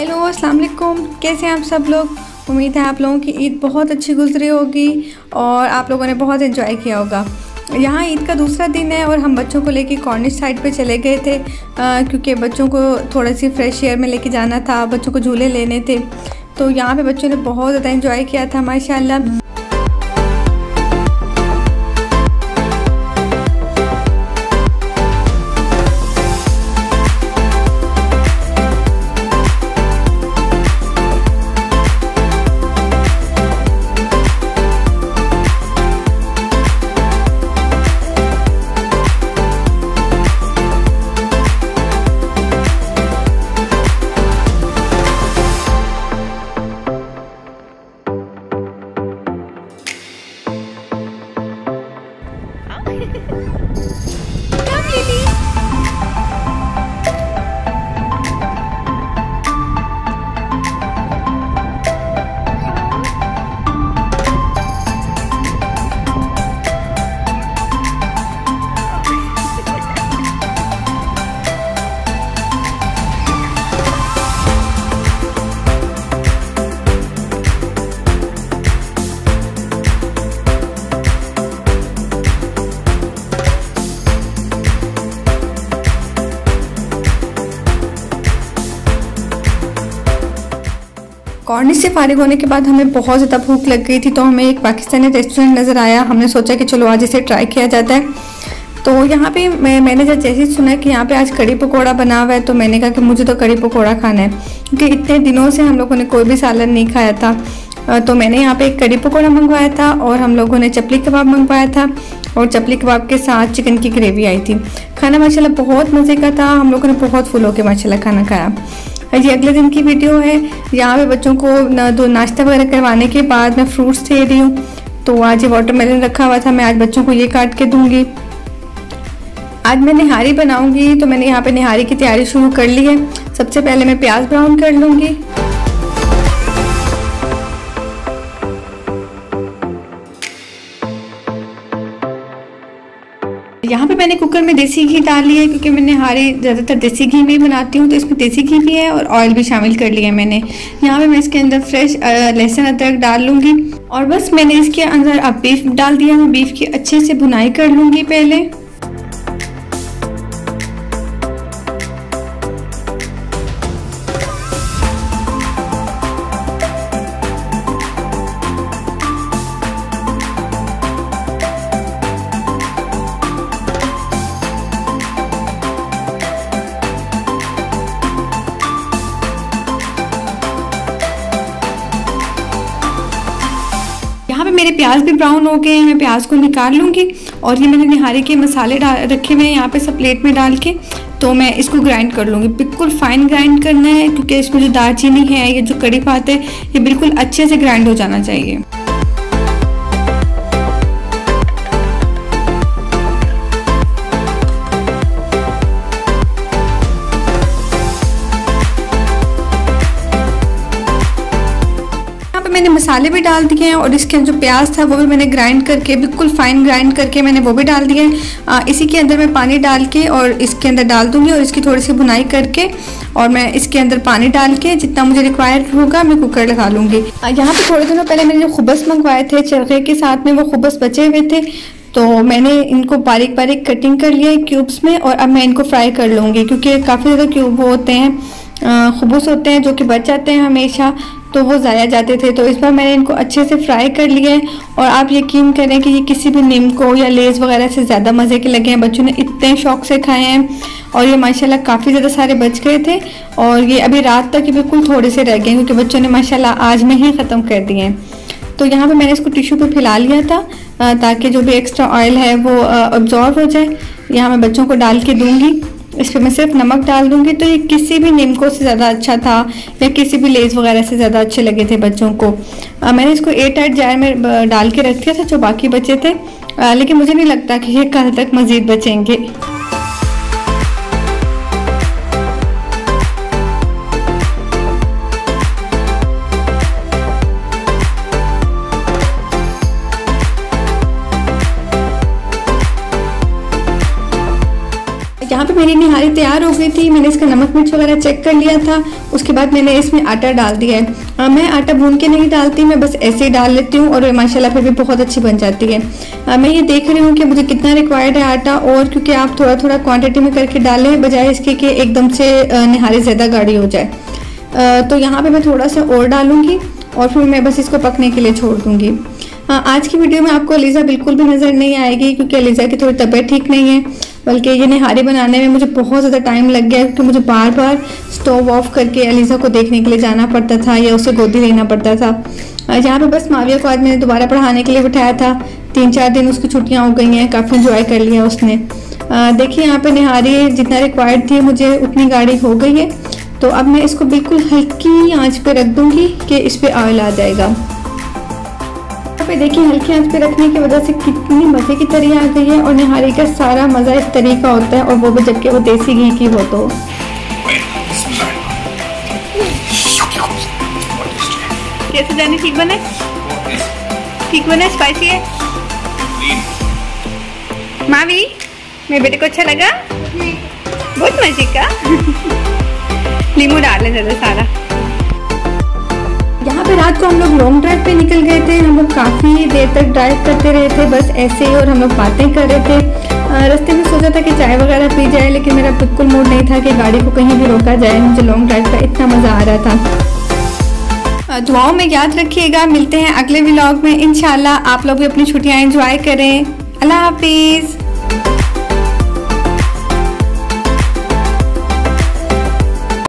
Hello अस्सलाम वालेकुम, कैसे हैं आप सब लोग। उम्मीद है आप लोगों की ईद बहुत अच्छी गुजरी होगी और आप लोगों ने बहुत एंजॉय किया होगा। यहाँ ईद का दूसरा दिन है और हम बच्चों को लेके कॉर्निश साइड पे चले गए थे क्योंकि बच्चों को थोड़ा सी फ्रेश एयर में लेके जाना था, बच्चों को झूले लेने थे। तो यहाँ पे बच्चों ने बहुत ज़्यादा एंजॉय किया था माशाल्लाह। कॉर्निश से फारिग होने के बाद हमें बहुत ज़्यादा भूख लग गई थी, तो हमें एक पाकिस्तानी रेस्टोरेंट नज़र आया। हमने सोचा कि चलो आज इसे ट्राई किया जाता है। तो यहाँ पे मैंने जब जैसे ही सुना कि यहाँ पे आज कड़ी पकोड़ा बना हुआ है तो मैंने कहा कि मुझे तो कड़ी पकोड़ा खाना है, क्योंकि इतने दिनों से हम लोगों ने कोई भी सालन नहीं खाया था। तो मैंने यहाँ पे एक कड़ी पकोड़ा मंगवाया था और हम लोगों ने चपली कबाब मंगवाया था और चपली कबाब के साथ चिकन की ग्रेवी आई थी। खाना माशाल्लाह बहुत मज़े का था, हम लोगों ने बहुत फुल होकर माशाल्लाह खाना खाया। ये अगले दिन की वीडियो है। यहाँ पे बच्चों को नाश्ता वगैरह करवाने के बाद मैं फ्रूट्स दे रही हूँ। तो आज ये वाटरमेलन रखा हुआ था, मैं आज बच्चों को ये काट के दूंगी। आज मैं निहारी बनाऊंगी, तो मैंने यहाँ पे निहारी की तैयारी शुरू कर ली है। सबसे पहले मैं प्याज ब्राउन कर लूँगी। यहाँ पे मैंने कुकर में देसी घी डाल लिया है, क्योंकि मैं निहारी ज़्यादातर देसी घी में ही बनाती हूँ, तो इसमें देसी घी भी है और ऑयल भी शामिल कर लिया है मैंने। यहाँ पे मैं इसके अंदर फ्रेश लहसुन अदरक डाल लूँगी और बस मैंने इसके अंदर अब बीफ डाल दिया। मैं बीफ की अच्छे से भुनाई कर लूँगी पहले। यहाँ पे मेरे प्याज भी ब्राउन हो गए हैं, मैं प्याज को निकाल लूँगी। और ये मैंने निहारी के मसाले रखे हुए हैं यहाँ पे सब प्लेट में डाल के, तो मैं इसको ग्राइंड कर लूँगी। बिल्कुल फाइन ग्राइंड करना है, क्योंकि इसमें जो दालचीनी है, ये जो कड़ी पात है, ये बिल्कुल अच्छे से ग्राइंड हो जाना चाहिए। मैंने मसाले भी डाल दिए हैं और इसके जो प्याज था वो भी मैंने ग्राइंड करके बिल्कुल फाइन ग्राइंड करके मैंने वो भी डाल दिया है। इसी के अंदर मैं पानी डाल के और इसके अंदर डाल दूंगी और इसकी थोड़ी सी भुनाई करके और मैं इसके अंदर पानी डाल के जितना मुझे रिक्वायर्ड होगा मैं कुकर लगा लूँगी। यहाँ पे थोड़े दिनों पहले मैंने जो खुबस मंगवाए थे चरखे के साथ में, वो खुबस बचे हुए थे, तो मैंने इनको बारीक बारीक कटिंग कर लिया है क्यूब्स में और अब मैं इनको फ्राई कर लूँगी, क्योंकि काफ़ी ज़्यादा क्यूब होते हैं, खुबूस होते हैं जो कि बच जाते हैं हमेशा, तो वो ज़ाया जाते थे। तो इस बार मैंने इनको अच्छे से फ्राई कर लिया है और आप यकीन करें कि ये किसी भी नीमको या लेस वगैरह से ज़्यादा मज़े के लगे हैं। बच्चों ने इतने शौक से खाए हैं और ये माशाल्लाह काफ़ी ज़्यादा सारे बच गए थे और ये अभी रात तक ही बिल्कुल थोड़े से रह गए, क्योंकि बच्चों ने माशाल्लाह आज में ही ख़त्म कर दिए हैं। तो यहाँ पर मैंने इसको टिश्यू पर फैला लिया था ताकि जो भी एक्स्ट्रा ऑयल है वो अब्जॉर्ब हो जाए। यहाँ मैं बच्चों को डाल के दूँगी। इस पर मैं सिर्फ नमक डाल दूंगी। तो ये किसी भी नीमको से ज़्यादा अच्छा था या किसी भी लेस वगैरह से ज़्यादा अच्छे लगे थे बच्चों को। मैंने इसको एयर टाइट जार में डाल के रख दिया था जो बाकी बचे थे, लेकिन मुझे नहीं लगता कि ये कल तक मज़ीद बचेंगे। मेरी निहारी तैयार हो गई थी। मैंने इसका नमक मिर्च वगैरह चेक कर लिया था। उसके बाद मैंने इसमें आटा डाल दिया है। मैं आटा भून के नहीं डालती, मैं बस ऐसे ही डाल लेती हूँ और माशाल्लाह फिर भी बहुत अच्छी बन जाती है। मैं ये देख रही हूँ कि मुझे कितना रिक्वायर्ड है आटा, और क्योंकि आप थोड़ा थोड़ा क्वांटिटी में करके डालें बजाय इसके कि एकदम से निहारी ज़्यादा गाढ़ी हो जाए। तो यहाँ पे मैं थोड़ा सा और डालूँगी और फिर मैं बस इसको पकने के लिए छोड़ दूँगी। आज की वीडियो में आपको अलीज़ा बिल्कुल भी नज़र नहीं आएगी, क्योंकि अलीज़ा की थोड़ी तबीयत ठीक नहीं है। बल्कि ये निहारी बनाने में मुझे बहुत ज़्यादा टाइम लग गया, क्योंकि मुझे बार बार स्टोव ऑफ करके अलीज़ा को देखने के लिए जाना पड़ता था या उसे गोदी लेना पड़ता था। यहाँ पे बस माविया को आज मैंने दोबारा पढ़ाने के लिए बिठाया था। 3-4 दिन उसकी छुट्टियाँ हो गई हैं, काफ़ी इंजॉय कर लिया उसने। देखिए यहाँ पे निहारी जितना रिक्वायर्ड थी मुझे उतनी गाढ़ी हो गई है। तो अब मैं इसको बिल्कुल हल्की आंच पे रख दूँगी कि इस पर ऑयल आ जाएगा। पे देखिए हल्की आंच पे रखने की वजह से कितनी मज़े की तरी आ गई है, और निहारी का सारा मज़ा इस तरी का होता है, और वो भी जबकि वो देसी घी की हो। तो कैसे जाने ठीक बने? ठीक बने? स्पाइसी है? मावी, मेरे बेटे को अच्छा लगा? बहुत मजे का। नींबू डाल ज़्यादा सारा। यहाँ पे रात को हम लोग लॉन्ग ड्राइव पे निकल गए थे। हम लोग काफ़ी देर तक ड्राइव करते रहे थे बस ऐसे ही, और हम लोग बातें कर रहे थे। रास्ते में सोचा था कि चाय वगैरह पी जाए, लेकिन मेरा बिल्कुल मूड नहीं था कि गाड़ी को कहीं भी रोका जाए। मुझे लॉन्ग ड्राइव का इतना मज़ा आ रहा था। दुआओं में याद रखिएगा। मिलते हैं अगले व्लॉग में इंशाल्लाह। आप लोग भी अपनी छुट्टियाँ एंजॉय करें। अल्लाह हाफिज़।